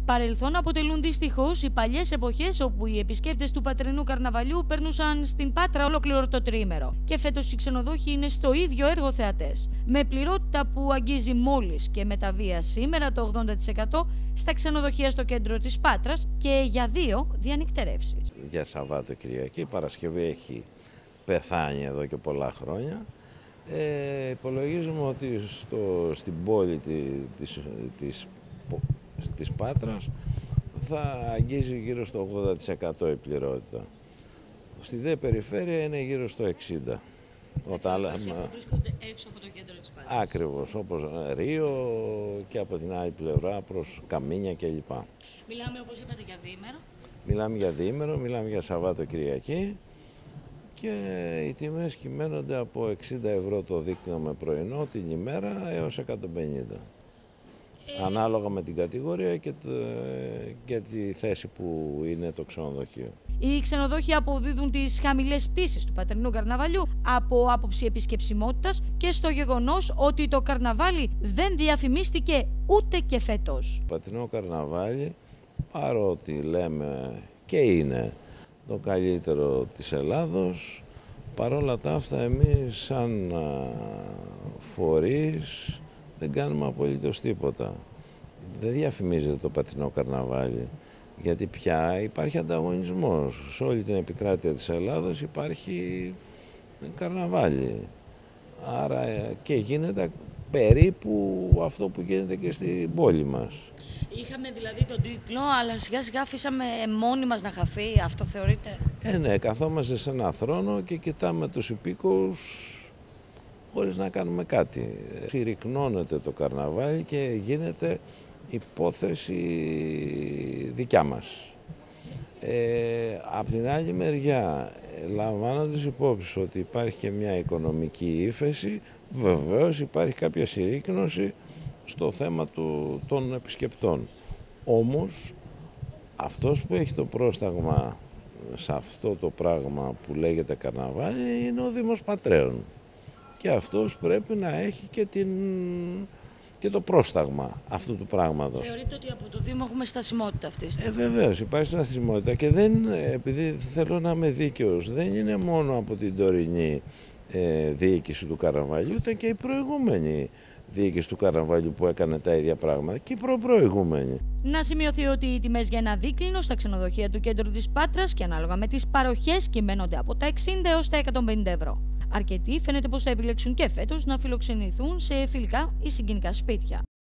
Παρελθόν αποτελούν δυστυχώς οι παλιές εποχές όπου οι επισκέπτες του Πατρινού Καρναβαλιού περνούσαν στην Πάτρα ολόκληρο το τρίμερο. Και φέτος οι ξενοδόχοι είναι στο ίδιο έργο θεατές. Με πληρότητα που αγγίζει μόλις και με τα βία σήμερα το 80% στα ξενοδοχεία στο κέντρο της Πάτρας και για 2 διανυκτερεύσεις. Για Σαββάτο Κυριακή, Παρασκευή έχει πεθάνει εδώ και πολλά χρόνια. Υπολογίζουμε ότι στην πόλη της Πάτρας θα αγγίζει γύρω στο 80% η πληρότητα. Στη δε περιφέρεια είναι γύρω στο 60%. Όταν βρίσκονται έξω από το κέντρο της Πάτρας. Ακριβώς, όπως Ρίο και από την άλλη πλευρά προς Καμίνια κλπ. Μιλάμε, όπως είπατε, για διήμερο. Μιλάμε για διήμερο, μιλάμε για Σαββάτο Κυριακή και οι τιμές κυμαίνονται από 60 ευρώ το δείκνυο με πρωινό την ημέρα έως 150. Ανάλογα με την κατηγορία και τη θέση που είναι το ξενοδοχείο. Οι ξενοδόχοι αποδίδουν τις χαμηλές πτήσεις του Πατρινού Καρναβαλιού από άποψη επισκεψιμότητας και στο γεγονός ότι το καρναβάλι δεν διαφημίστηκε ούτε και φέτος. Το Πατρινό Καρναβάλι, παρότι λέμε και είναι το καλύτερο της Ελλάδος, παρόλα τα αυτά εμείς σαν φορείς δεν κάνουμε απολύτως τίποτα. Δεν διαφημίζεται το Πατρινό Καρναβάλι, γιατί πια υπάρχει ανταγωνισμός. Σε όλη την επικράτεια της Ελλάδος υπάρχει καρναβάλι. Άρα και γίνεται περίπου αυτό που γίνεται και στην πόλη μας. Είχαμε δηλαδή τον τίτλο, αλλά σιγά σιγά αφήσαμε μόνοι μας να χαθεί. Αυτό θεωρείτε? Ναι, καθόμαστε σε ένα θρόνο και κοιτάμε τους υπήκοους χωρίς να κάνουμε κάτι. Συρρυκνώνεται το καρναβάλι και γίνεται υπόθεση δικιά μας. Απ' την άλλη μεριά, λαμβάνοντας υπόψη ότι υπάρχει και μια οικονομική ύφεση, βεβαίως υπάρχει κάποια συρρύκνωση στο θέμα των επισκεπτών. Όμως, αυτός που έχει το πρόσταγμα σε αυτό το πράγμα που λέγεται καρναβάλι είναι ο Δήμος Πατρέων. Και αυτός πρέπει να έχει και το πρόσταγμα αυτού του πράγματος. Θεωρείτε ότι από το Δήμο έχουμε στασιμότητα αυτή τη στιγμή? Βεβαίως, υπάρχει στασιμότητα και επειδή θέλω να είμαι δίκαιος, δεν είναι μόνο από την τωρινή διοίκηση του καρναβαλιού, ήταν και η προηγούμενη διοίκηση του καρναβαλιού που έκανε τα ίδια πράγματα και η προπροηγούμενη. Να σημειωθεί ότι οι τιμές για ένα δίκλινο στα ξενοδοχεία του κέντρου της Πάτρας και ανάλογα με τις παροχές κυμαίνονται από τα 60 έως τα 150 ευρώ. Αρκετοί φαίνεται πως θα επιλέξουν και φέτος να φιλοξενηθούν σε φιλικά ή συγκινικά σπίτια.